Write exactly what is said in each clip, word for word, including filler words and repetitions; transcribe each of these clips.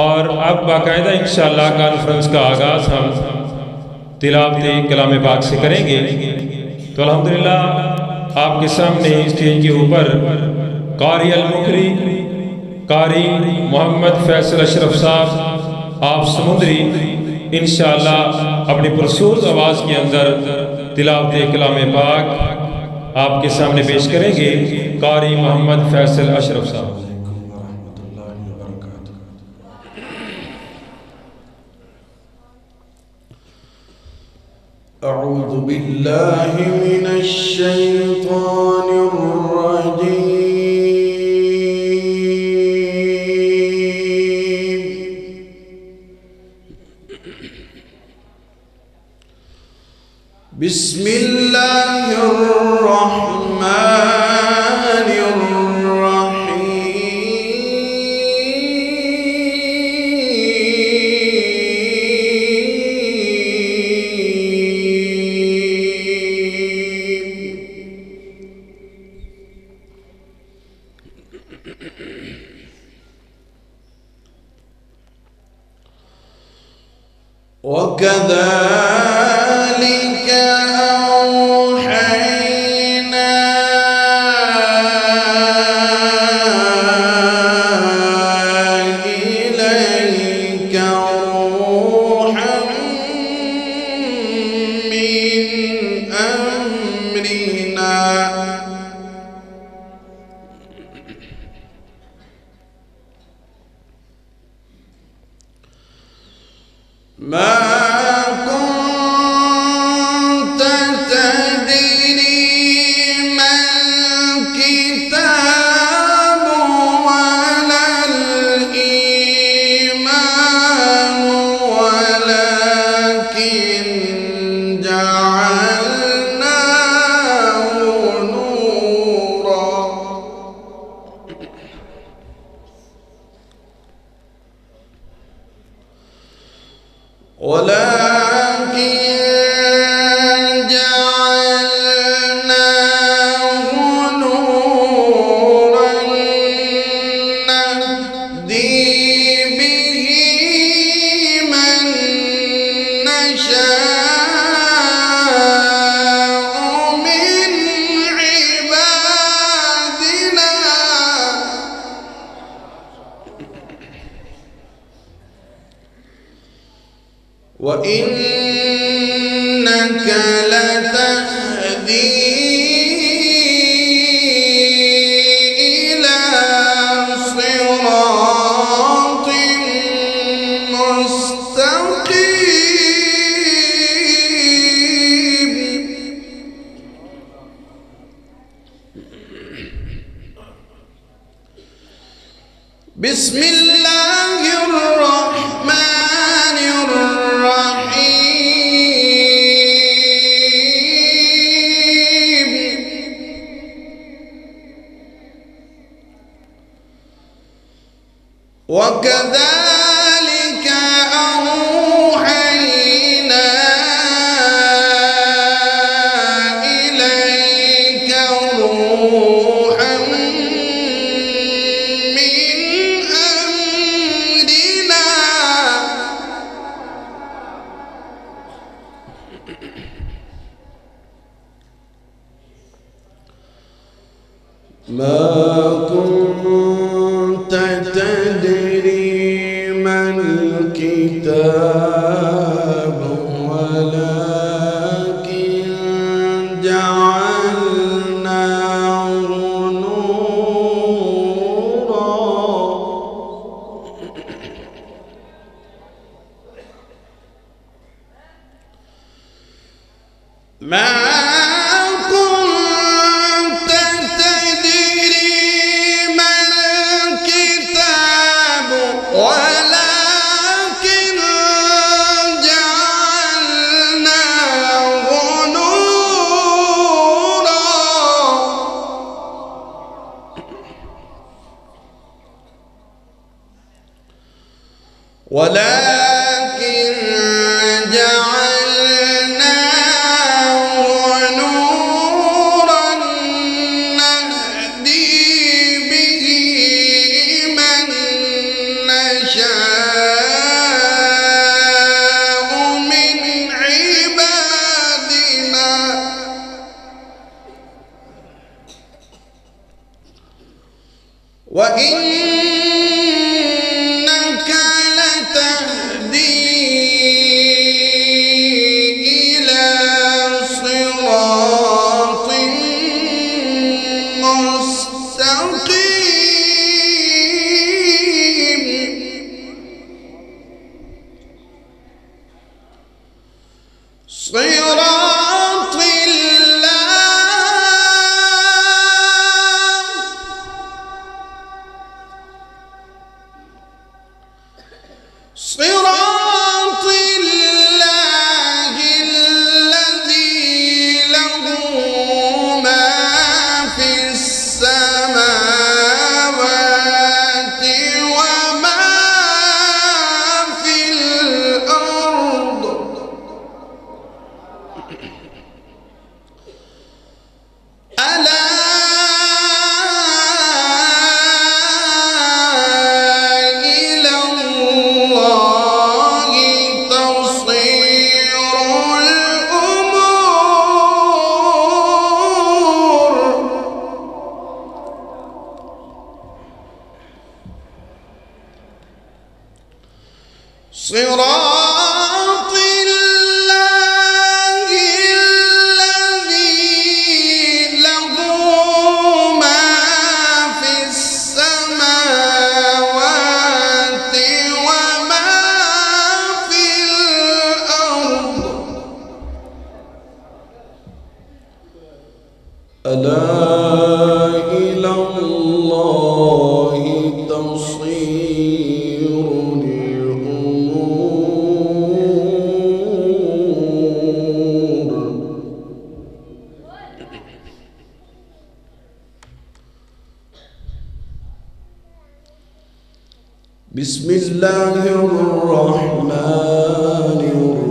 और अब बाकायदा इंशाअल्लाह कॉन्फ्रेंस का आगाज़ हम तिलावत कलाम पाक से करेंगे। तो अल्हम्दुलिल्लाह आपके सामने स्टेज के ऊपर कारी अल मुकरी कारी मोहम्मद फैसल अशरफ साहब आप समुद्री इंशाअल्लाह अपनी पुरसूर आवाज़ के अंदर तिलावत कलाम पाक आपके सामने पेश करेंगे। कारी मोहम्मद फैसल अशरफ साहब। अऊज़ु बिल्लाहि मिनश शैतानिर रजीम। बिस्मिल्लाहिर रहमानिर वकज़ालिक औहैना इलैका रूहन मिन अम्रिना मा कुन्त तदरी मल किताबु वलल ईमानु वलकिन जअलनाहु नूरा वलकिन जअलनाहु नूरन नहदी बिही मन नशाअ मिन इबादिना व इन्नका लतहदी इला सिरातिन मुस्तक़ीम। बिस्मिल्लाहिर रहमानिर रहीम। वकज़ालिक औहैना इलैका रूहन मिन अम्रिना मा कुन्त तदरी मल किताबु वलकिन जअलनाहु नूरा मा कुन्त तदरी मल किताबु वलकिन जअलनाहु नूरा वलकिन जअलनाहु नूरन नहदी बिही मन नशाअ صراط الله الذي له ما في السماوات وما في الأرض ألا صراط الله الذي له ما في السماوات وما في الأرض ألا إلى الله تصير بسم الله الرحمن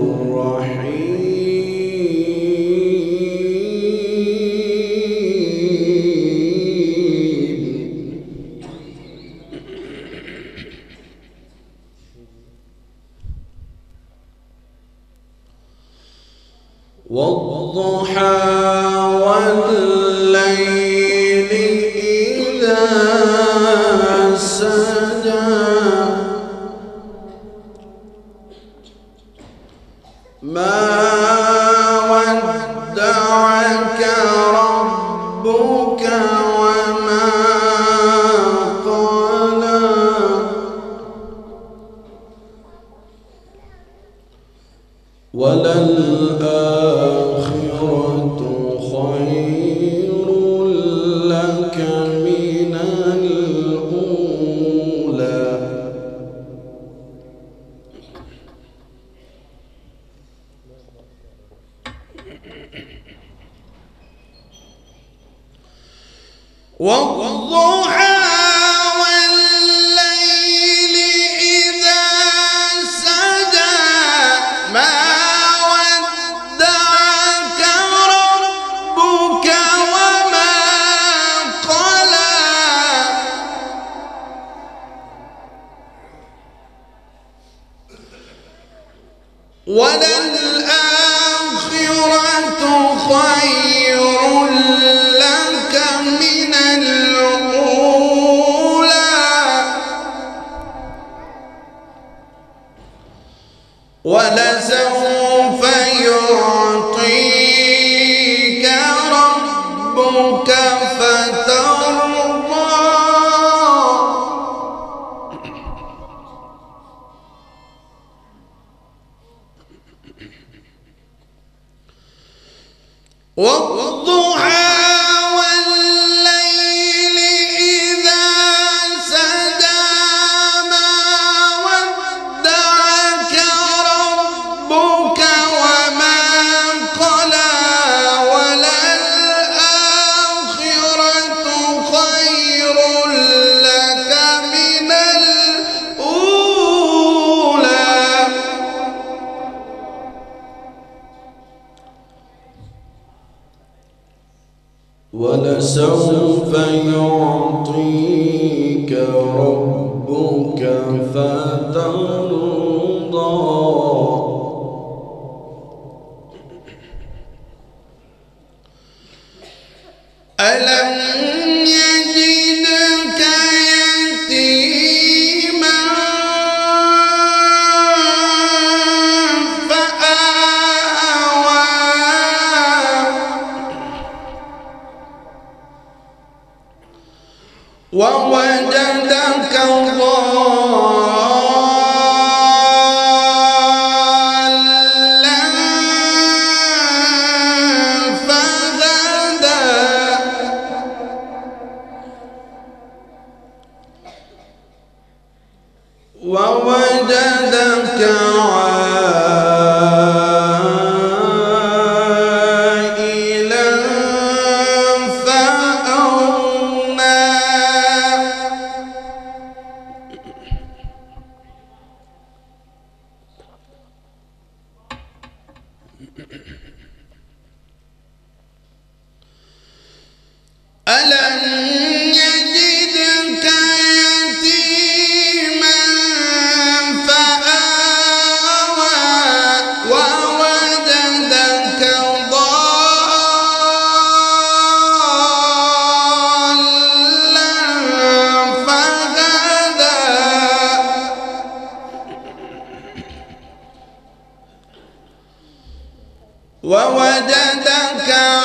الرحيم والضحى والليل إذا سجى ما ودعك ربك وما قلى وللآخرة خير لك من الأولى والضحى والليل إذا سجى ما ودعك ربك وما قلى وللآخرة خير لك من الأولى ولسوف يعطيك ربك فترضى والضحى والليل إذا سجى ما ودعك ربك وما قلى وللآخرة خير لك من الأولى ولسوف يعطيك ربك فترضى ألم يجدك يتيما فآوى ووجدك ضالا ووجدك عائلا فأغنى ألم يجدك يتيما فآوى ووجدك ضالا فهدى ووجدك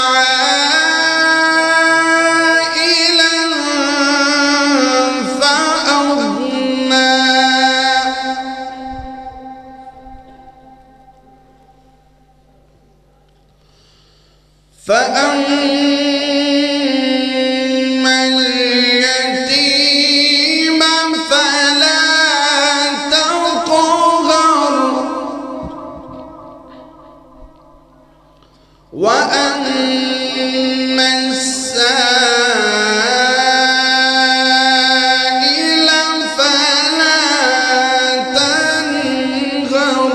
فأما اليتيم فلا تقهر وأما السائل فلا تنهر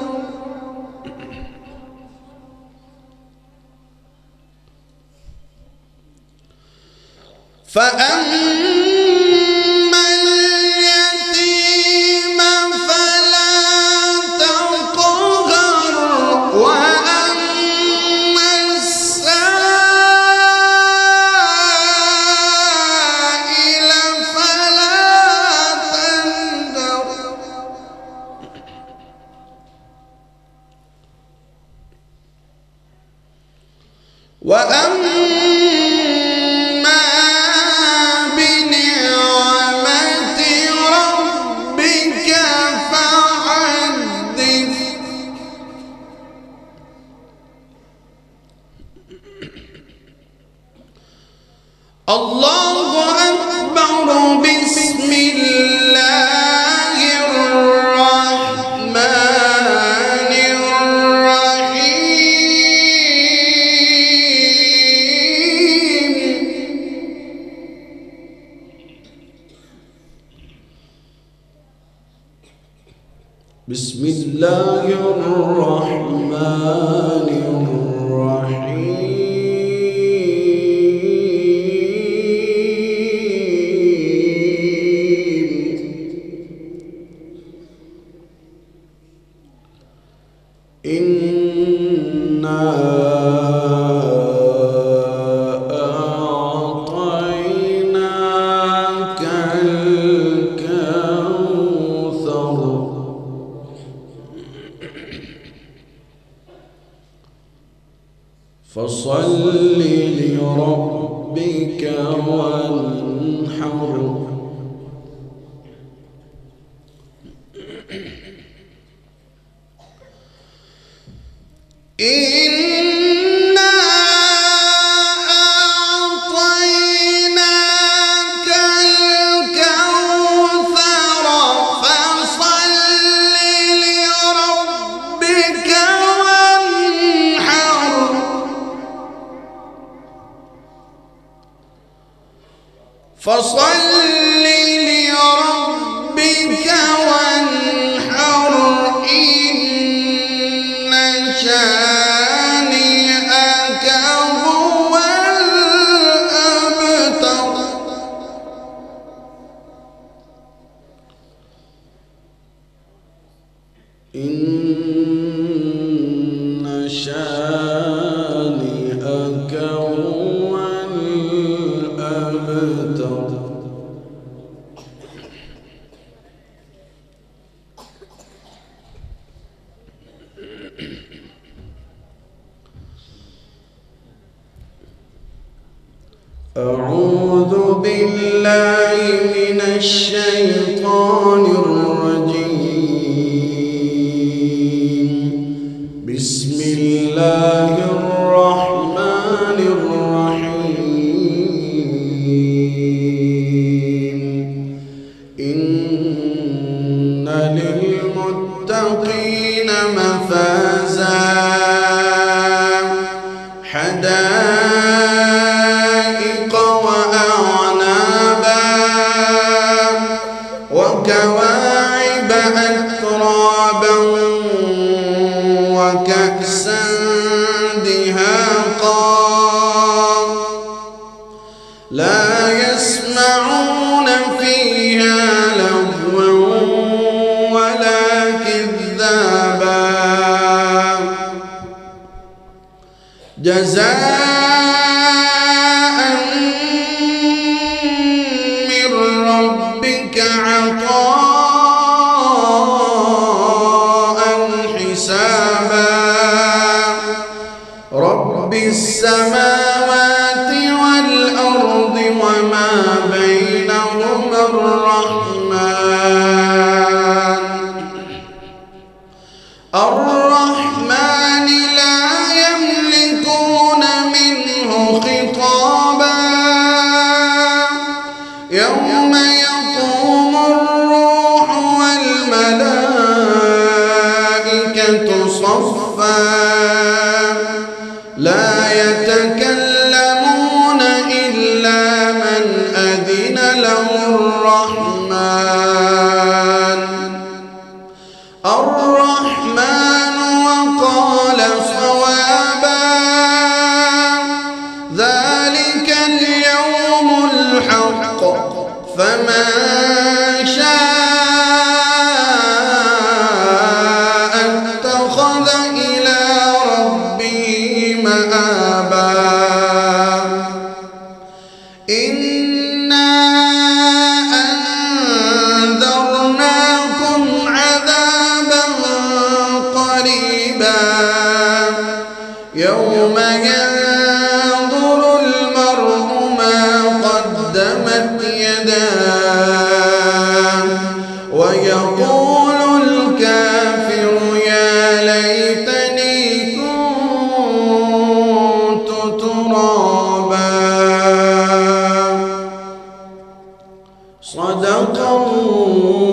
فأما اليتيم فلا تقهر وأما السائل فلا تنهر وأما الله أكبر. بسم الله الرحمن الرحيم. بسم الله الرحمن الرحيم. إنا أعطيناك الكوثر فصل لربك وانحر. إنا أعطيناك الكوثر فصل لربك وانحر. فصل لربك وانحر. إن شانئك هو الأبتر. إن شانئك هو الأبتر. أعوذ بالله من الشيطان الرجيم. بسم الله الرحمن الرحيم. إن لله للمتقين مفازا حدائق وأعنابا وكواعب أترابا وكأسا دهاقا لا يسمعون فيها لغوا ولا كذابا جزاء من ربك عطاء حسابا رب السماوات والأرض وما بينهما الرحمن الرحمن لا يملكون منه خطابا يوم يقوم الروح والملائكة صفا لا يتكلمون إلا من أذن له الرحمن الرحمن وقال صوابا ذلك اليوم الحق فمن شاء اتخذ إلى ربه مآبا إنا أنذرناكم عذابا قريبا يوم ينظر المرء ما قدمت يداه ويقول الكافر يا ليتني كنت ترابا صدق الله